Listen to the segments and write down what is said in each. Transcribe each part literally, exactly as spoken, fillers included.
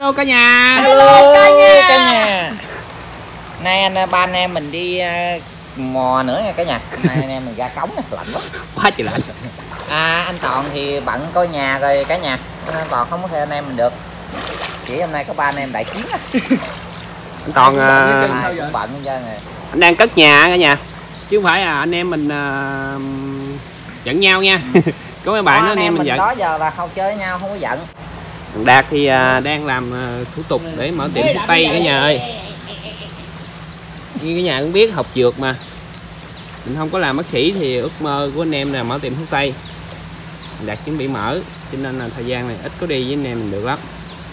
Hello cả nhà. Hello cả nhà. Cả nhà. Nay anh ba anh em mình đi uh, mò nữa nha cả nhà. Nay anh em mình ra cống nè, lạnh quá. Quá trời lạnh. À anh Toàn thì bận coi nhà rồi cả nhà. Anh Toàn không có theo anh em mình được. Chỉ hôm nay có ba anh em đại chiến á. Anh Toàn uh, cũng bận ra nè. Anh đang cất nhà cả nhà. Chứ không phải là anh em mình uh, giận nhau nha. Có mấy bạn đó anh em mình giận. Đó giờ là không chơi với nhau, không có giận. Đạt thì uh, đang làm uh, thủ tục để mở tiệm thuốc tây cả nhà ơi. Như cả nhà cũng biết học dược mà mình không có làm bác sĩ thì ước mơ của anh em là mở tiệm thuốc tây. Đạt chuẩn bị mở cho nên là thời gian này ít có đi với anh em mình được lắm.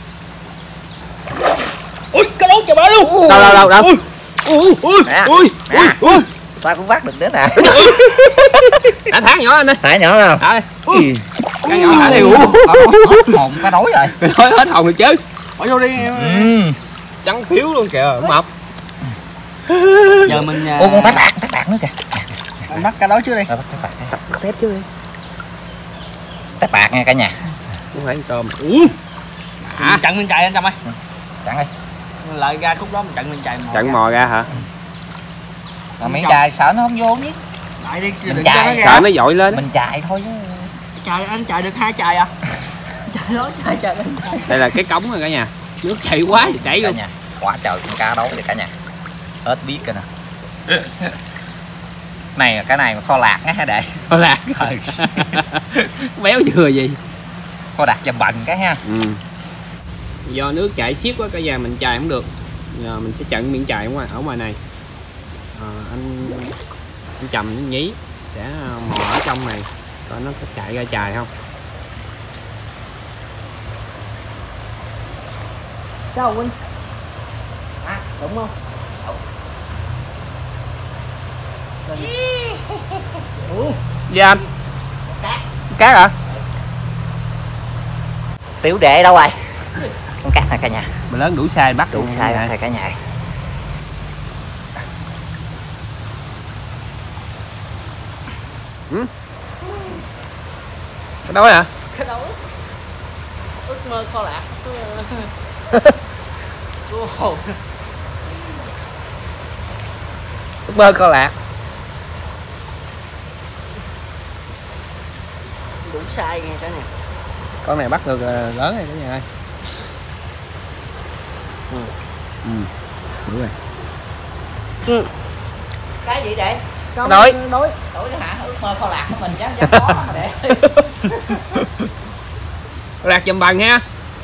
Ui cá đấu chà bá luôn. Đâu đâu đâu đâu. Ui ui ui ui ui. Ta cũng bắt được nữa nè. Đã thả nhỏ anh ơi. Thả nhỏ không? Thả đi. Cá nhỏ thả đi. Hết hồn cá đối rồi. Thôi hết hồn rồi chứ. Bỏ vô đi. Trắng phiếu luôn kìa, mập. Giờ mình ô con tát bạc, tát bạc nữa kìa. Anh bắt cá đối trước đi. Ờ, bắt tát bạc. Bắt tép trước đi. Tát bạc nha cả nhà. Không phải tôm. Ui. À. Chặn mình chạy anh Trâm ơi. Chặn đi. Lại ra khúc đó mình chặn mình chạy mò. Chặn mò ra hả? Mà miếng chạy sợ nó không vô biết. Lại đi, mình đừng chạy, cho nó sợ nó dội lên. Mình chạy thôi chứ. Chạy anh chạy được hai chạy à? Chạy đó chạy chạy. Đây là cái cống rồi cả nhà. Nước chảy quá thì chảy luôn. Cả nhà. Quá trời con cá đấu rồi cả nhà. Hết biết rồi nè. Này là cái này mà kho lạc á hả đệ? Kho lạc. Béo vừa gì? Kho lạc dầm bần cái ha. Ừ. Do nước chảy xiết quá cả nhà mình chài không được. Giờ mình sẽ chặn miệng chài ở ngoài ở ngoài này. À, anh anh Trầm anh Nhí sẽ mò ở trong này coi nó có chạy ra chài không. Sao Huynh? À, đúng không? Ủa? Gì anh? Cá. Cá hả? Tiểu đệ đâu rồi? Con cá này cả nhà. Mà lớn đủ size bắt Đủ size thầy cả nhà. Ừ? Cái đó hả? Cái đấu. Ước mơ kho lạc. Ước mơ kho lạc. Đủ sai nghe cả nhà. Con này bắt được lớn rồi cả nhà ơi. Ừ. Ừ. Đúng rồi. Ừ. Cái gì vậy? Đối. Đối. Đối hả? Ước mơ kho lạc của mình chắc chắc có mà để. Lạc dầm bằng ha.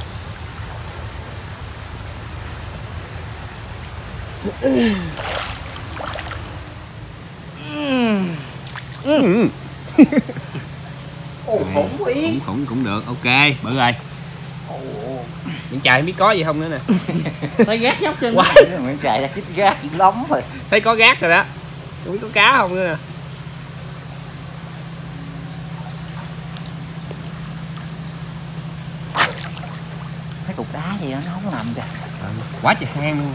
Ừ. Ừ. Ồ, khủng quý. Cũng, cũng, cũng được, ok, bự rồi. Miệng chài không biết có gì không nữa nè. Thấy gác nhóc trên. Wow. Miệng chài là chích gác lắm rồi. Thấy có gác rồi đó. Không biết có cá không nữa nè. Cái cục đá gì đó nó không nằm kìa. À, quá trời hang luôn.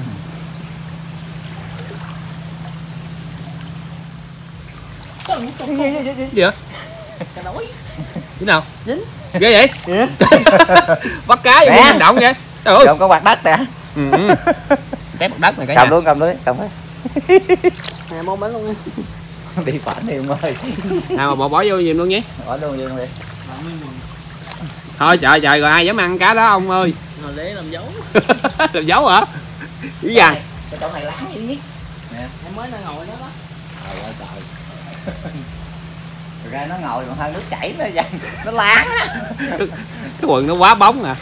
Gì vậy? Cá đối. Thế nào? Dính. Ghê vậy? Yeah. Bắt cá vậy hành động vậy? Trời ơi. Cầm con bạc đất nè. Ừ. Tép bạc đất này cả cầm nhà. luôn, cầm luôn, cầm luôn. Nè mong bánh luôn. Đi phản đi ông ơi. Nào mà bỏ bỏ vô giùm luôn nhé. Bỏ luôn vô đi. Thôi trời trời rồi ai dám ăn cá đó ông ơi. Ngồi lấy làm dấu. Làm dấu hả? Dữ dằn. Cái chỗ này láng dữ nhất. Nè. Em mới đang ngồi đó đó. Trời ơi trời. Thực ra nó ngồi còn hơn nước chảy nó dần, nó láng á. Cái, cái quần nó quá bóng à.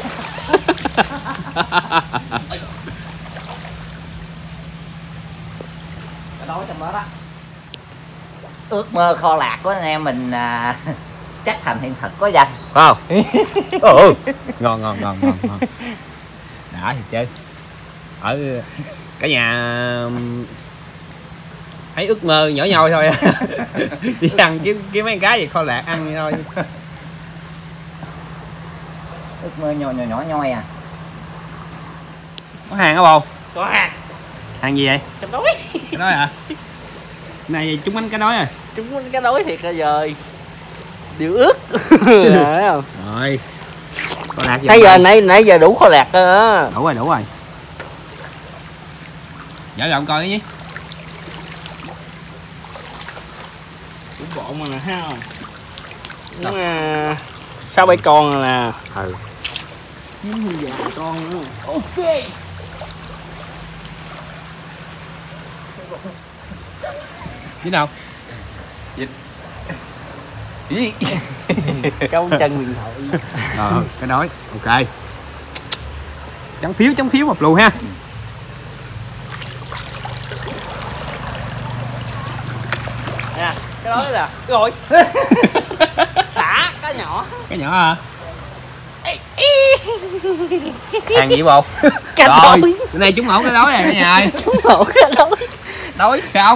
Cái đó trong đó đó. Ước mơ kho lạc của anh em mình à, chắc thành hiện thực có dần. Không? Ừ. Ngon ngon ngon ngon ngon. Đã thì chơi. Ở cả nhà thấy ước mơ nhỏ nhoi thôi. Đi ăn kiếm kiếm mấy cái gì kho lạc ăn vậy thôi. Ước mơ nhỏ nhỏ nhỏ nhoi à. Có hàng hả bồ? Có hàng. Hàng gì vậy? Cá đối. Cái đó hả? Này chúng bánh cá đối à? Chúng cá đối thiệt là rồi. Điều ước. Thấy không? Rồi. Kho lạc Nãy giờ nãy nãy giờ đủ kho lạc rồi đó. đủ rồi đủ rồi. Dở rộng coi nhé. Đủ bộ mà nè ha. Đúng à, sáu bảy con rồi nè. Ừ. Những già con nữa. Ok. Chứ đâu? Câu chân điện thoại. Ờ, cái đói. Ok. Trắng phiếu trắng phiếu một lù ha. Nè, cái đó là rồi. Thả cá nhỏ. Cái nhỏ hả? Hàng gì bộ? Cá rồi, đói. cái này trúng ngộ cái đói rồi cả nhà ơi. Trúng ngộ cái đói. Đói không?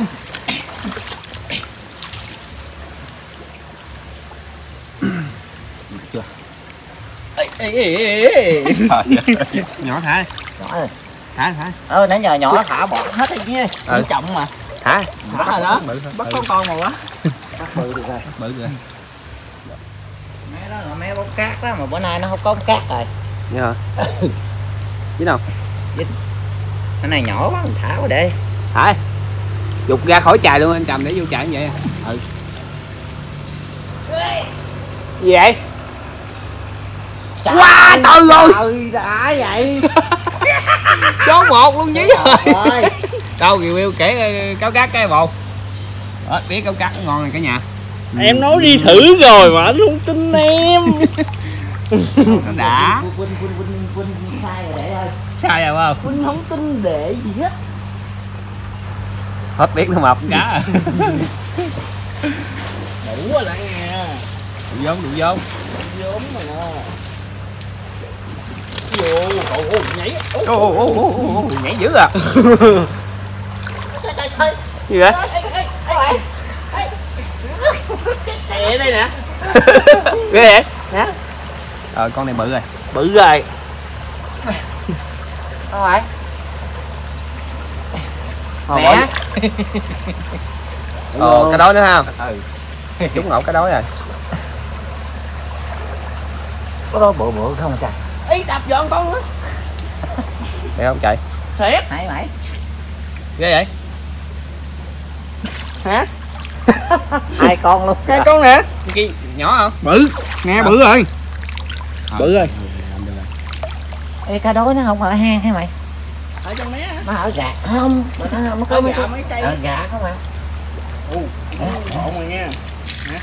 Chưa? Ê, ê, ê, ê. Nhỏ thả đi. Nhỏ rồi. Thả thả. Ờ nãy giờ nhỏ thả bỏ hết đi nha. Ừ. Trọng mà. Thả. Thả rồi đó. Bự thôi. Bắt con con mà quá. Bắt bự được rồi. Bự rồi. Mấy đó là mấy bóng cát đó mà bữa nay nó không có bóng cát rồi. Nghe hả? Chứ đâu? Cái này nhỏ quá mình thả qua đây. Thả đi. Dục ra khỏi chài luôn anh Trầm để vô chài như vậy. Ừ. Gì vậy? Trời Quá trời ơi. Trời đã vậy. Số một luôn chứ. Ơi. Đâu review kể cáo cát cái bột. Đó, biết cáo cát ngon này cả nhà. Em nói đi thử rồi mà anh không tin em. Nó đã. Quỳnh Quỳnh Quỳnh Quỳnh sai rồi để ơi. Sai rồi không? Quỳnh không tin để gì hết. Hết biết nó mập con cá rồi. Đủ rồi lại nghe. Đủ vốn đủ vốn. Vốn mà nè. Vô, ồ, nhảy. Ô ô ô ô ô nhảy dữ à. Trời trời trời. Gì vậy? Ê đây nè. Cái gì vậy? Hả? Ờ con này bự rồi. Bự rồi. Đâu rồi? Mẹ. Ờ cái đói nữa ha. Ừ. Trúng ngộ cái đói rồi. Có đó bự bự không mà trời. Ý đập giòn con nữa. Để không chạy. Thiệt. Hay mày. Ghê vậy? Hả? Hai con luôn. Hai con nè. Cái nhỏ không? Bự. Nghe bự rồi. Bự rồi. Ê cá đối nó không ở hang hay mày? Ở trong mé hả? Nó ở gạt không? Mà nó, nó có Ở mấy gạ cái mấy cây. ở gạt không à? Ồ, ổn rồi nha. Hả?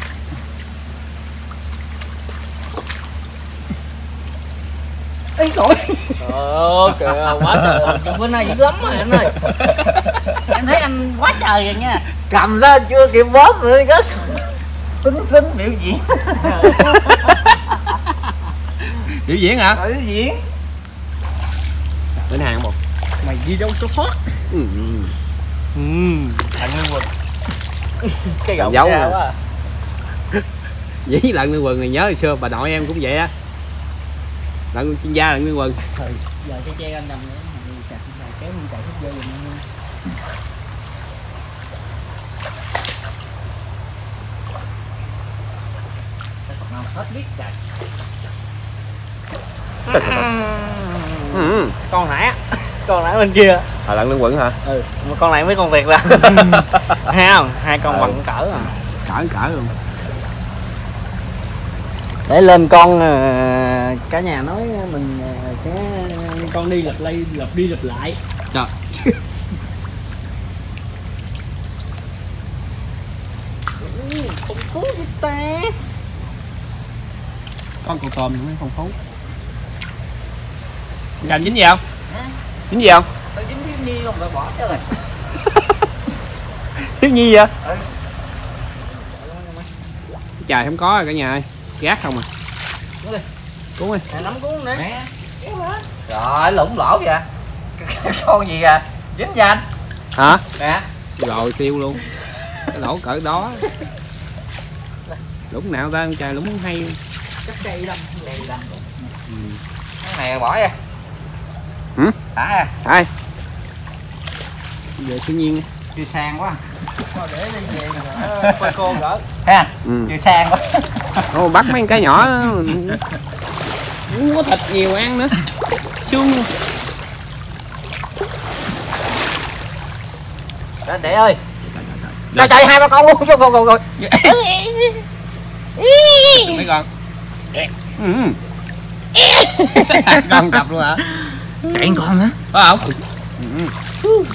Ê trời. Ờ kìa, quá trời. Trời bữa nay dữ lắm rồi anh ơi. Em thấy anh quá trời rồi nha. Cầm lên chưa kịp bóp rồi có tính tính biểu diễn. Biểu diễn hả? Biểu diễn. Bên hàng một. Mày đi đâu cho thoát. Ừ. Ừ. Thằng Lương Quỳnh. Cái gọng giấu ra rồi. quá. Dĩ lần Lương Quần này nhớ hồi xưa bà nội em cũng vậy á. Lần chuyên gia lần Lương Quần. Ừ. Giờ che che anh đầm nữa. Mày chặt mày kéo mình chạy hết vô rồi nha. Hết biết trời. Ừ. Con nãy á. Con nãy bên kia. À lần Lương Quần hả? Ừ, con này mấy con Việt là. Thấy không? Hai con Ừ. bằng cỡ à. Cỡ cỡ luôn. Để lên con uh, cả nhà nói mình uh, sẽ con đi lặp lại lặp đi lặp lại. Trời. Không phú với ta. Con con tôm cũng không phú. Cành dính gì không? Dính gì không? Tôi dính thiếu nhi không phải bỏ cho rồi. Thiếu nhi vậy? Ừ. Trời không có rồi cả nhà ơi. Gác không à. Cuốn đi. Cuốn đi. Nè nắm cuốn nè. Rồi lủng lỗ vậy. Con gì à? Dính nha anh. Hả? Nè. Rồi tiêu luôn. Cái lỗ cỡ đó. Lũng nào ta trời lũng hay. Chắc cây đâm. Cây đâm. Ừ. Cái này bỏ ra. Hử? Thả ra. Ai? Về tự nhiên. Chưa sang quá. Thôi để đi về rồi. Quay cô gỡ. Ha. Ừ. Chưa sang quá. Ô, bắt mấy cái nhỏ đó. Không có thịt nhiều ăn nữa, xương. Đó để ơi. Trời trời, hai ba con luôn. Rồi rồi rồi. Mấy con. Ừ. Con cặp luôn hả? Chạy con hả? Có không? Ừ.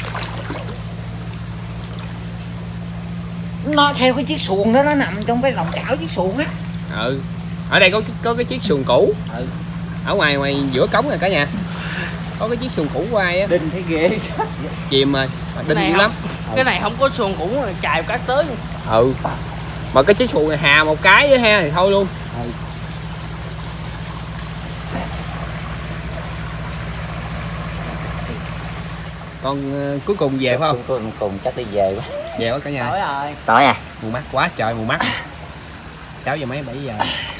Nó theo cái chiếc xuồng đó, nó nằm trong cái lòng chảo chiếc xuồng á. Ừ. Ở đây có có cái chiếc xuồng cũ. Ừ. Ở ngoài ngoài giữa cống này cả nhà. Có cái chiếc xuồng cũ quay á. Đinh thấy ghê. Chìm rồi, đinh dữ lắm. Cái này không có xuồng cũ chài cát tới. Ừ. Mà cái chiếc xuồng này hà một cái với ha thì thôi luôn. Ừ. Con uh, cuối cùng về phải không? Cuối cùng chắc đi về quá. Về quá cả nhà. Tối rồi. Tối à? Mù mắt quá trời mù mắt. sáu giờ mấy bảy giờ.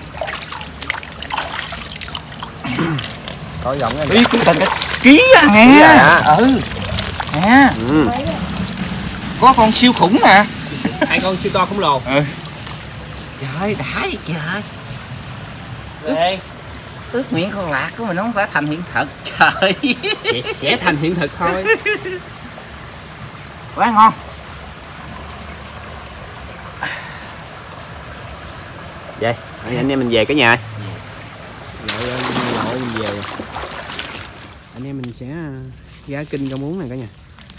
Coi giọng á. Ý cũng cần cái ký à nghe. À. Ừ. Nè. Ừ. Có con siêu khủng nè. Hai con siêu to khổng lồ. Ừ. Trời đã vậy trời. Đây. Ước nguyện con lạc của mình nó không phải thành hiện thực. Trời. Sẽ, sẽ thành hiện thực thôi. Quá ngon. Vậy, anh em mình về cả nhà. Nội nội mình về. Anh em mình sẽ ra kinh rau muống này cả nhà.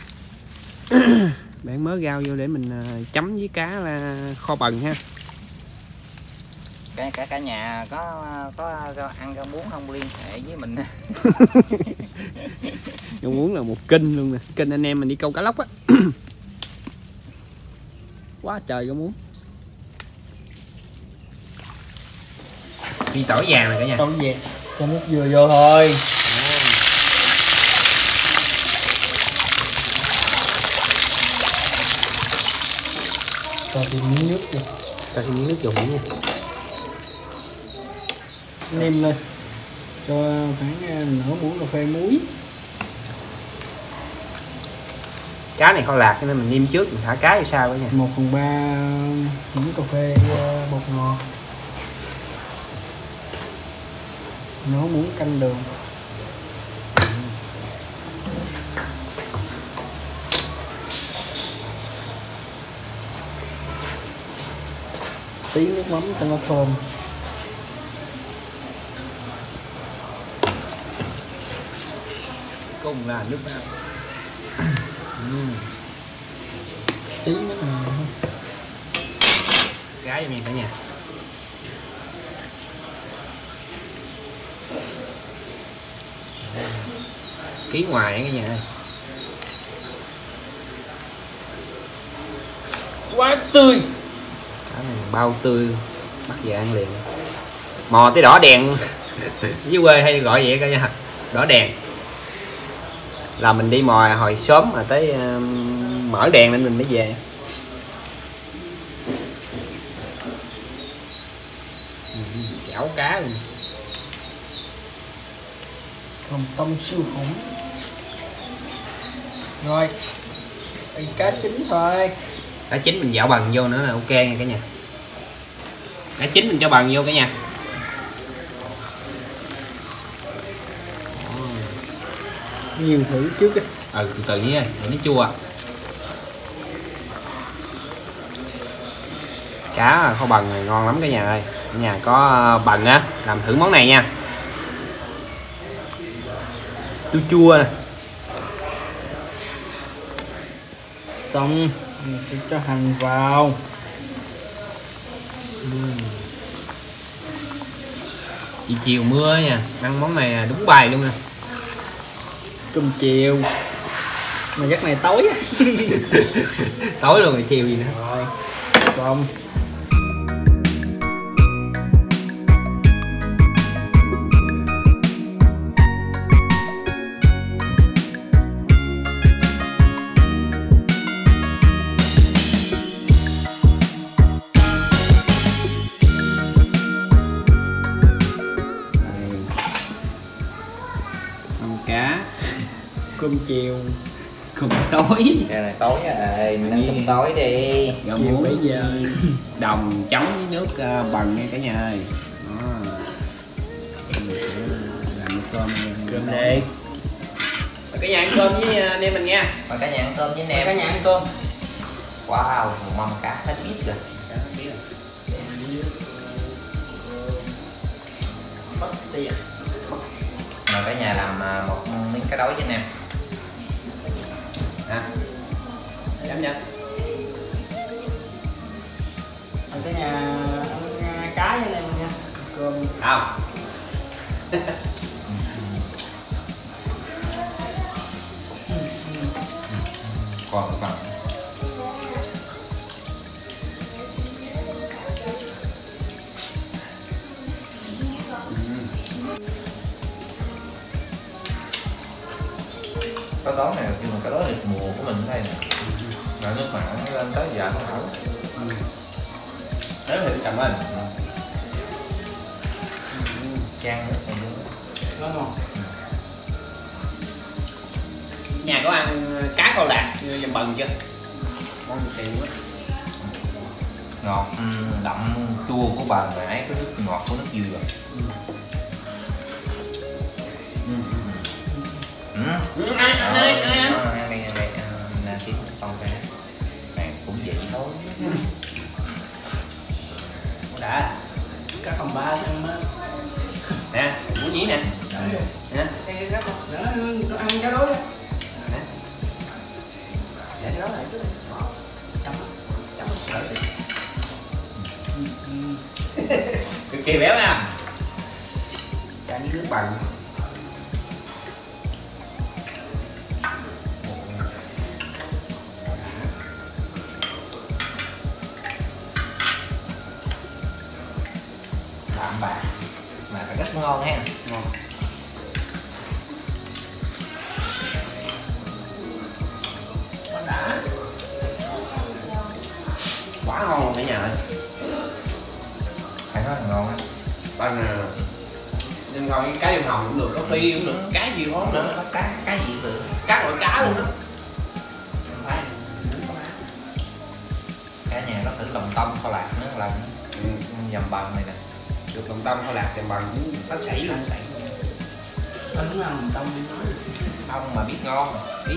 Bạn mớ rau vô để mình chấm với cá là kho bần ha. Cả cả cả nhà có có, có ăn rau muống không liên hệ với mình. Rau muống là một kinh luôn nè, kinh anh em mình đi câu cá lóc á. Quá trời rau muống. Đi tỏi vàng này cả nhà. Tỏi vàng cho nước dừa vô thôi. Cho thêm miếng nước đi. Cho thêm miếng nước dùng nha. Nêm lên. Cho khoảng nửa muỗng cà phê muối. Cá này kho lạc cho nên mình nêm trước, mình thả cá vô sau cả nhà. một phần ba muỗng cà phê bột ngọt. Nửa muỗng canh đường. Tí nước mắm cho nó thơm. Cùng là nước vào. Tí nước nào thôi. Gái cho mình cả nhà. Ký ngoài cả nhà ơi. Quá tươi. Cá này bao tươi, bắt về ăn liền. Mò tới đỏ đèn. Dưới quê hay gọi vậy cả nhà. Đỏ đèn. Là mình đi mò hồi sớm mà tới uh, mở đèn nên mình mới về. Chảo cá luôn. Còn tôm siêu khủng. Rồi. Đây cá chín thôi. Cá chín mình dạo bằng vô nữa là ok nha cả nhà. Cá chín mình cho bằng vô cả nhà. Nhiều thử trước đi. Ừ, từ từ nhé, để nó chua. Cá kho bần này ngon lắm cả nhà ơi. Cả nhà có bần á, làm thử món này nha. Chua chua nè. Xong mình sẽ cho hành vào. Chị chiều mưa nha, ăn món này đúng bài luôn nè. Cơm chiều. Mà giấc này tối á. Tối luôn rồi chiều gì nữa. Rồi. Xong. Cá Cơm chiều. cơm tối. Cái này tối rồi, mình ăn cơm tối đi. Rau Chiều muống bây giờ. đồng chấm với nước uh, bằng nha cả nhà ơi. Đó. Mình sẽ cơm cơm đi. Cả nhà ăn cơm với anh em mình nha. Mời cả nhà ăn cơm với anh em. cả nhà ăn cơm. Wow, một mâm cá hết biết rồi. Mất tiền. Mời cả nhà làm à, một miếng cá đối với anh em. Hả? Dám nha. Mời cả nhà ăn cá với anh em nha. Cơm. Không. Còn các bạn. Cá đó này nhưng mà cá đó được mùa của mình đây nè. Là nước mặn nó lên tới dạ không hảo. Thế thì cảm ơn. Chan nữa còn Nó ngon. Nhà có ăn cá kho lạc dầm bần chưa? Ngon tiền quá. ngọt đậm chua của bà nãy, cái nước ngọt của nước dừa. Ừ. Ừ. Ừ, ăn ăn đi, ăn đi, ăn. Ờ, ăn đi, ăn đi, nè tiếng con cá này cũng vậy thôi. Đã. Cá phần ba ăn á. Nè, muốn nhí nè. Nè. Cái cá phần đó nó ăn cá đối á. Nè. Để cái đó lại chứ. Chấm. Chấm sợ đi. Cực kỳ béo nha. Chả như nước bằng. Đạm bạc mà rất ngon ha. Ngon. Nó đã. Quá ngon luôn cả nhà ơi. Phải nói là ngon á. Bằng nhưng ngon cái cá điêu hồng cũng được, có phi cũng được, cá gì món nữa. Có cá cá gì cũng được. Các loại cá luôn đó. Phải. Cả nhà có thử lòng tông kho lạc nữa là Ừ. dầm bằng này nè. Được lòng tông kho lạc thì bằng nó sảy luôn. Sảy. Anh muốn ăn lòng tông đi nói. Ông mà biết ngon ý.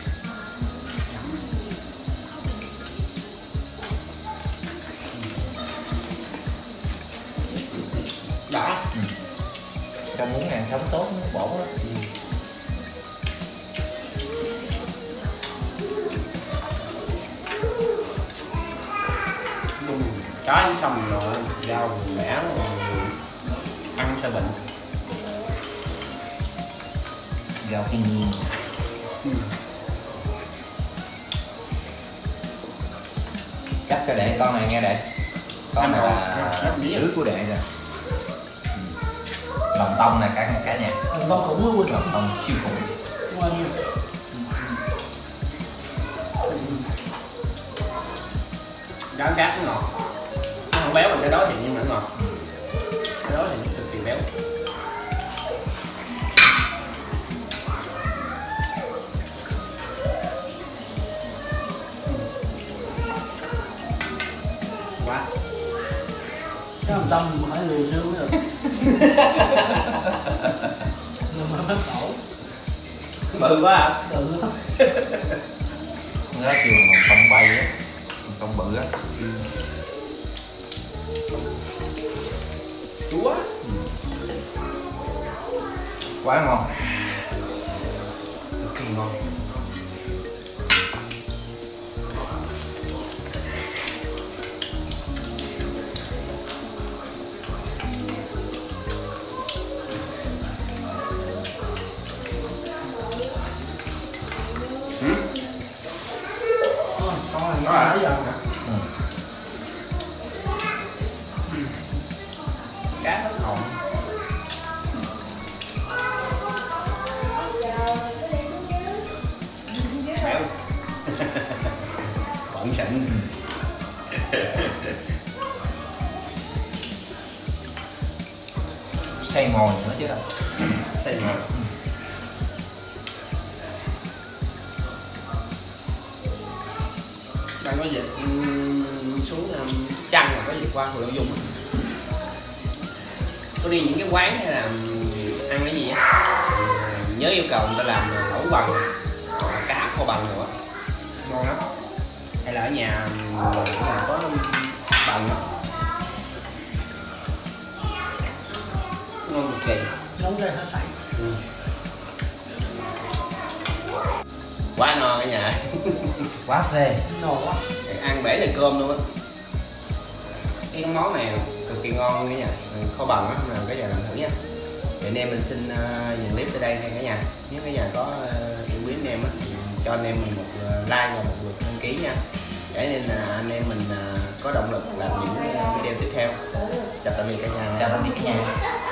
Đã. Ừ. Cho muốn hàng sống tốt nó bổ đó. Ừ. Cá xong rồi rau mẻ ăn sẽ bệnh. Rau thiên nhiên. Ừ. Chắc cho đệ con này nghe đệ. Con này là đứa của đệ rồi. Ừ. Lòng tông này cả cả nhà. Lòng tông khủng luôn. Lòng tông siêu khủng. Ngon nha. Cá cá nó ngọt. Nó không béo bằng cái đó thì nhưng mà nó ngọt. Cái đó thì cực kỳ béo. Quá. Cái lòng tông phải lười xương mới được. Nhưng mà nó khổ. Bự quá à. Ừ. Nó kêu lòng tông bay á. Lòng tông bự á. Chúa. Quá ngon. Cực kỳ ngon. Con này Đó nó à? nãy giờ. Ừ. Cá hết hồn. Béo. Bận sịnh. Xay mồi nữa chứ đâu. Xay mồi. Đang có dịch um, xuống um, Trăng mà có dịch qua Hồ Long Dung. Có đi những cái quán hay là um, ăn cái gì á, nhớ yêu cầu người ta làm lẩu bằng cá kho bằng nữa ngon lắm, hay là ở nhà nhà có bằng đó. Ngon cực kỳ, nóng lên nó sảy. ừ. Quá ngon cả nhà. Quá phê. Ngon quá. Ăn bể này cơm luôn á. Cái món này cực kỳ ngon luôn cả nhà, kho bằng á, mà cả nhà làm thử nha. Thì anh em mình xin uh, dừng clip tới đây nha cả nhà. Nếu cả nhà có uh, yêu quý anh em á, thì cho anh em mình một uh, like và một lượt đăng ký nha, để nên uh, anh em mình uh, có động lực làm những uh, video tiếp theo. Chào tạm biệt cả nhà. Chào tạm biệt cả nhà.